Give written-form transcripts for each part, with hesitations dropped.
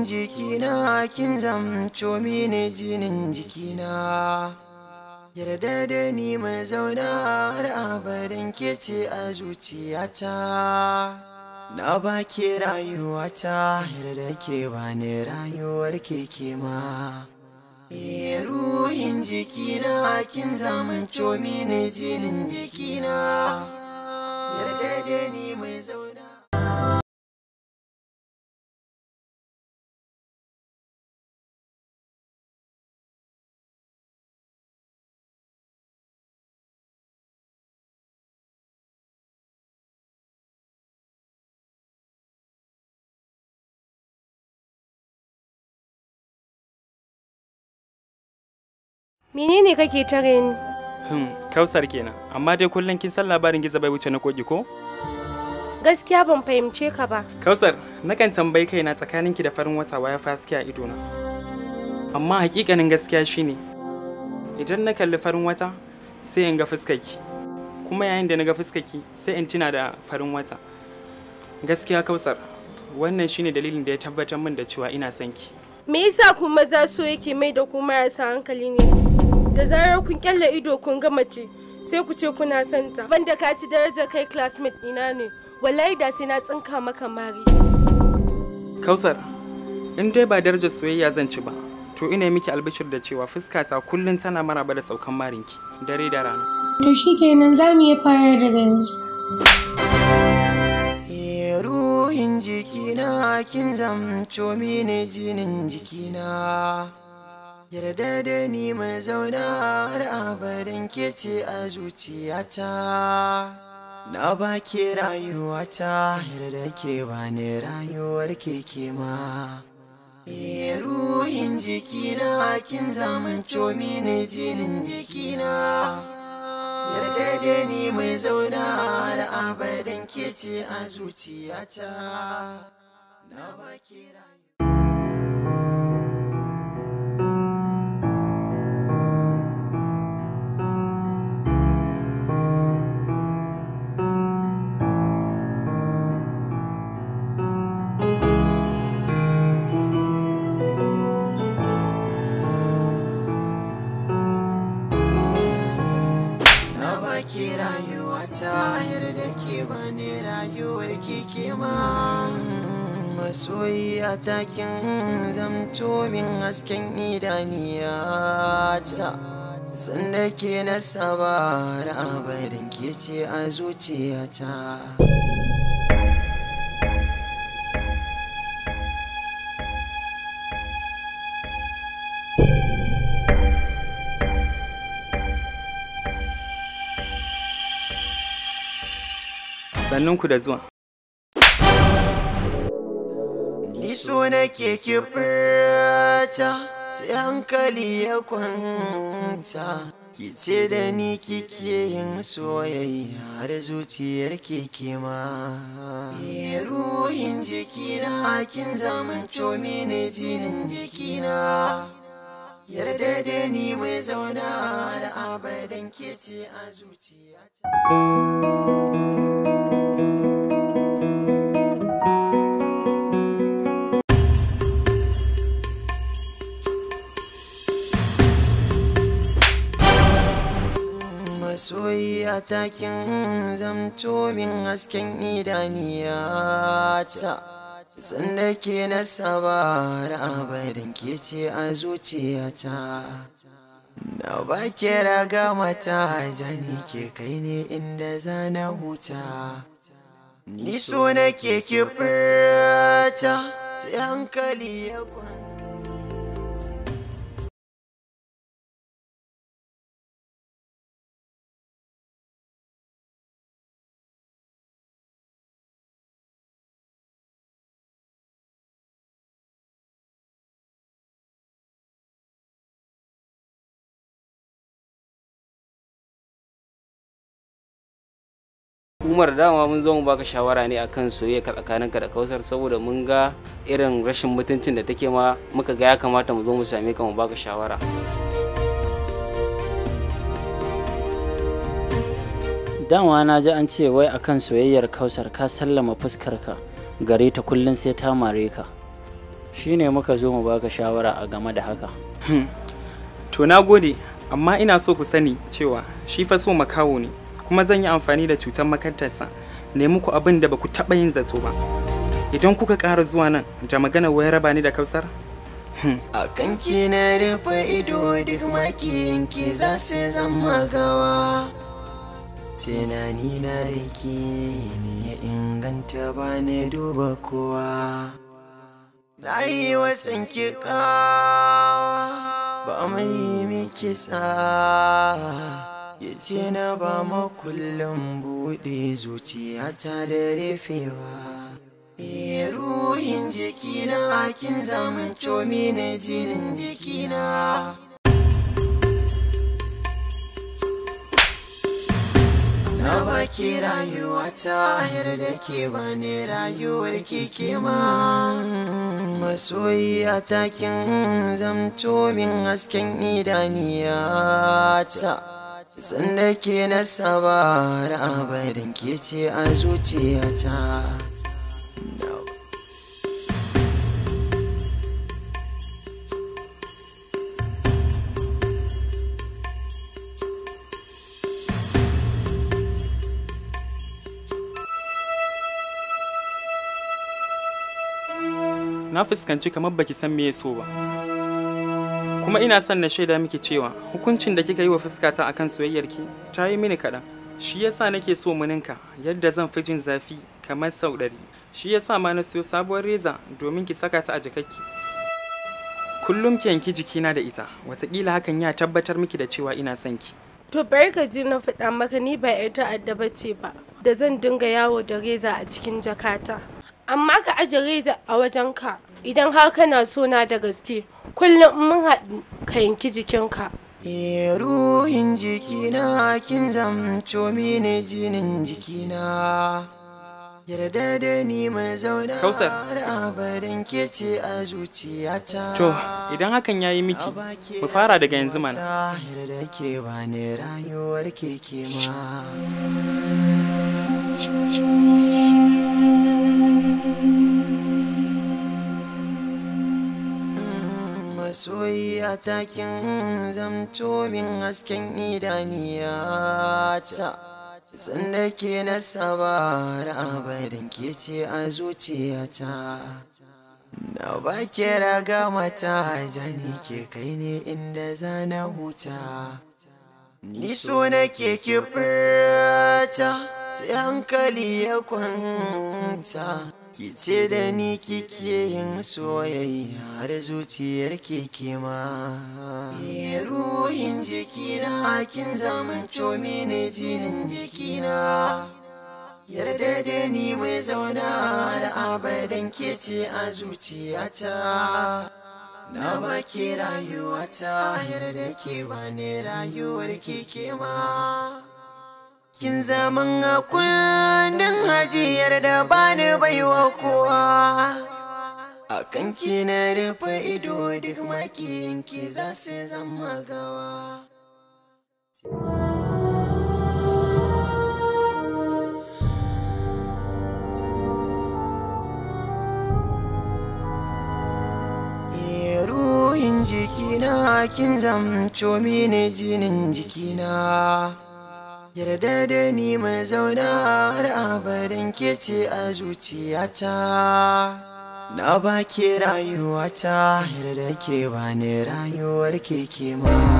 jikina kin zamto mini jinin jikina. Yarda da ni mai zauna har abadan ke ce a zuciyata. Na baki rayuwata, yarda ke bani rayuwar keke ma. Ruhin jikina kin zamanto mini jinin jikina. Yarda da ni mai zauna. Menene kake tare ni? Kausar kenan. Amma dai kullum kin san labarin gizo bai wuce na koki ko? Gaskiya ban fahimce ka ba. Kausar, nakan tambayi kaina tsakaninki da farin wata waya fa haske a idona. Amma hakikanin gaskiya shine idan na kalli farin wata sai in ga fuskarki. Kuma yayin da na ga fuskarki sai in tuna da farin wata. Gaskiya Kausar, wannan shine dalilin da ya tabbatar min da cewa ina son ki. Me yasa ku maza so yake mai da ku marasa hankali ne? Da zarar kun kyalle ido kun ga mace sai ku ce kuna son ta. Banda ka ci darajar kai classmate ina ne. Wallahi da sai na tsinka maka mari. Kausar, in dai ba darajar soyayya zan ci ba, to ina miki albishir da cewa fuskata kullun tana maraba da saukan marinki dare da rana. To shikenan za mu iya fara daga yanzu. Ruhin jikina kin zamto mini jinin jikina. Yarda da ni mai zauna har abadan ke ce a zuciyata. Na baki rayuwata, yarda ke bani rayuwar keke ma. Ruhin jikina kin zamanto mini jinin jikina. Yarda da ni mai zauna har abadan ke ce a zuciyata. Na baki rayuwata. Ke rayuwata, yarda ke bani rayuwar keke ma. Masoya ta kin zamto min hasken idaniyata. Sanda ke na saba da abadan ke ce a zuciyata. Sannunku da zuwa. Ni so nake ki furta, sai hankali ya kwanta. Ki ce da ni kike yin soyayya har zuciyar keke ma. Ruhin jikina kin zamanto mini jinin jikina. Yarda da ni mai zauna har abadan ke ce a zuciyata. Masoya ta kin zamto min hasken idaniyata. Sanda ke na saba da abadan ke ce a zuciyata. Na baki raga mata zani ke kai ne inda zana huta. Ni so nake ki furta, sai hankali ya kwanta. Umar, dama mun zo mu baka shawara ne akan soyayya tsakaninka da Kausar, saboda mun ga irin rashin mutuncin da take ma, muka ga ya kamata mu zo mu same ka mu baka shawara. Dama na ji an ce wai akan soyayyar Kausar ka sallama fuskarka gare ta kullun sai ta mare ka. shine muka zo mu baka shawara a game da haka. To na gode, amma ina so ku sani cewa shi fa so makawo ne, kuma zan yi amfani da cutar makantarsa ne muku abin da ba ku taɓa yin zato ba. Idan kuka ƙara zuwa nan da magana wai raba ni da Kausar? A kanki na rufe ido duk makiyinki za su zama gawa. Tunani na da ke ne ya inganta ba na duba kowa. Na yi wasan kawa ba mai miki ya ce na ba ma kullum buɗe zuciyata da rufewa. Ruhin jikina kin zamanto mini jinin jikina. Na baki rayuwata yarda ke bani rayuwar kike ma. Masoya ta kin zamto min hasken idaniyata. Sanda ke na saba da abadin ke ce a zuciyata. Na fuskanci kamar baki san me so ba. Kuma ina son na shaida miki cewa hukuncin da kika yi wa fuskata akan soyayyarki ta yi mini kaɗan. Shi yasa nake so mu ninka yadda zan fi jin zafi kamar sau 100. Shi yasa ma na siyo sabuwar reza domin ki saka ta a jakakki. Kullum ki yanki jikina da ita, wataƙila hakan ya tabbatar miki da cewa ina son ki. To bari ka ji na faɗa maka ni ba 'yar ta'adda bace ba da zan dinga yawo da reza a cikin jakata. Amma ka aje reza a wajenka idan har kana so na da gaske, kullum mun haɗu ka yanki jikinka. Ruhin jikina kin zamto mini jinin jikina. Yarda da ni mai zauna har abadan ke ce a zuciyata. To, idan hakan yayi miki, mu fara daga yanzu mana. Yarda ke bani rayuwar keke ma. Masoya ta kin zamto min hasken idaniyata. Sanda ke na saba da abadin ke ce a zuciyata. Na ba ke raga mata zani ke kai ne inda zana huta. Ni so nake ki furta sai hankali ya kwanta. Ki ce da ni kike yin soyayya har zuciyar keke ma. Ruhin jikina kin zamanto mini jinin jikina. Yarda da ni mai zauna har abadan ke ce a zuciyata. Na baki rayuwata yarda ke bani rayuwar keke ma. Kin zaman a kundin hajiyar da bani baiwa kowa. A kanki na rufe ido duk makiyinki za su zama gawa. Ruhin jikina kin zamto mini jinin jikina. Yarda da ni mai zauna har abadan ke ce a zuciyata. Na baki rayuwata yarda ke bani rayuwar keke ma.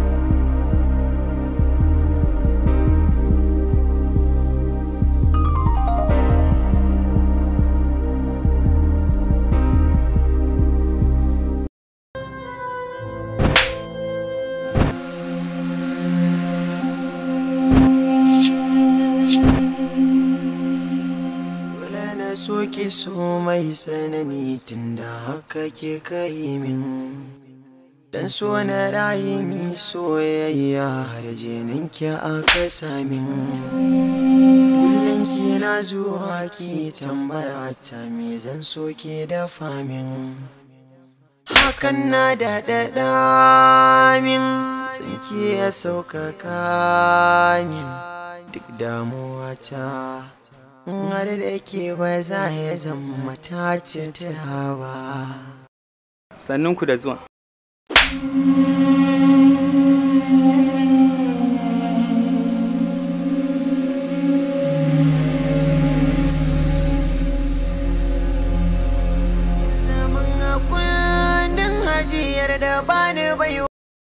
So ki so mai tsanani tunda haka ke kai min. Dan so na rayu mi soyayya har jininki aka samin. Kullum kina zuwa ki tambaya ta me zan so ki dafa min. Hakan na daɗaɗa min san ki ya sauƙaƙa min duk damuwata. Har da ke ba za ya zama ta citira ba. Sannun ku da zuwa. Zaman kundin hajiyar da bani bai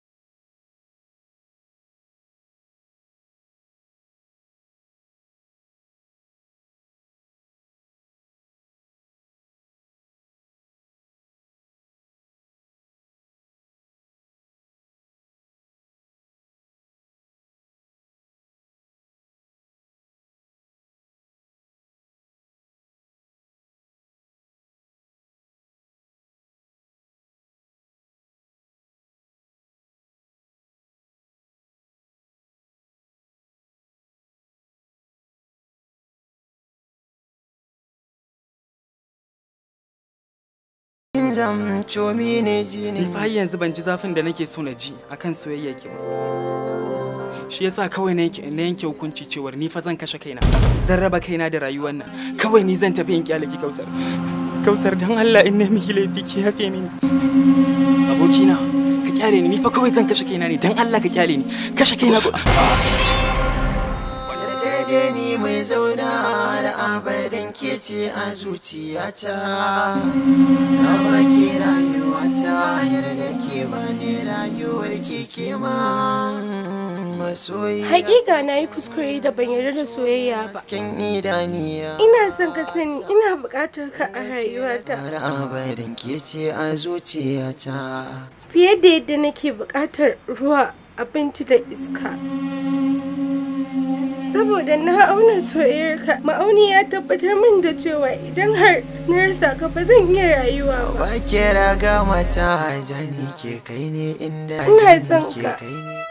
zamto mini jini. Ni fa yanzu ban ji zafin da nake so na ji akan soyayya ki ba. Shi yasa kawai na yanke hukunci cewar ni fa zan kashe kaina. Zan raba kaina da rayuwar nan. Kawai ni zan tafi in kyale ki Kausar. Kausar dan Allah in nemi ki laifi ki yafe mini. Abokina, ka kyale ni fa kawai zan kashe kaina ne dan Allah ka kyale ni. Kashe kaina ko. Yarda ni mai zauna da abadan ke ce a zuciyata. Na baki rayuwata yarda ke bani rayuwar ke ma masoyi. Hakika na yi kuskure da ban yarda da soyayya ba. Hasken idaniya. Ina son ka sani ina buƙatar ka a rayuwata. Da abadan ke ce a zuciyata. Fiye da yadda nake buƙatar ruwa, abinci da iska. Saboda na auna soyayyarka, ma'auni ya tabbatar min da cewa idan har na rasa ka ba zan iya rayuwa ba. Ba ke raga mata zani ke kai ne inda Ina zani son ke ka. kai ne.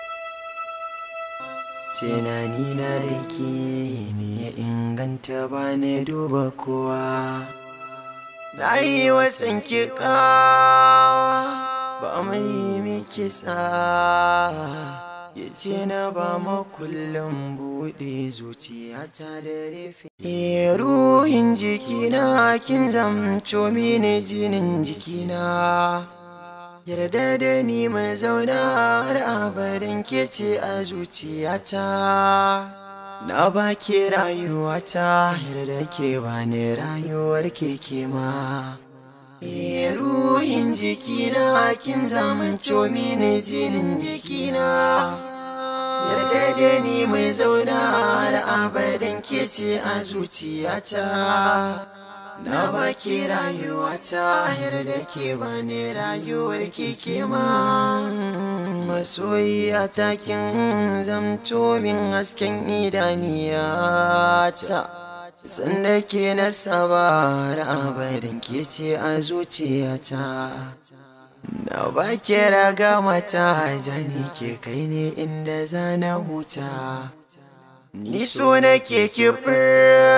Tunani na da ke ne ya inganta ba ne duba kowa. Na yi wasan ki kawa ba mai miki sa. Ya ce na ba ma kullum buɗe zuciyata da rufe. Ruhin jikina kin zamto mini jinin jikina. Yarda da ni mai zauna har abadan ke ce a zuciyata. Na baki rayuwata yarda ke bani rayuwar ke ma. Ruhin jikina kin zamanto mini jinin jikina. Yarda da ni mai zauna da abadan ke ce a zuciyata. Na baki rayuwata yarda ke bani rayuwar ke ma masoyiya ta kin zamto min hasken idaniyata. Sanda ke na saba da abadan ke ce a zuciyata. Na ba ke raga mata zani ke kai ne inda zana huta. Ni so nake ki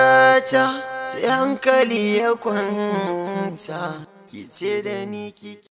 furta sai hankali ya kwanta. Ki ce da ni ki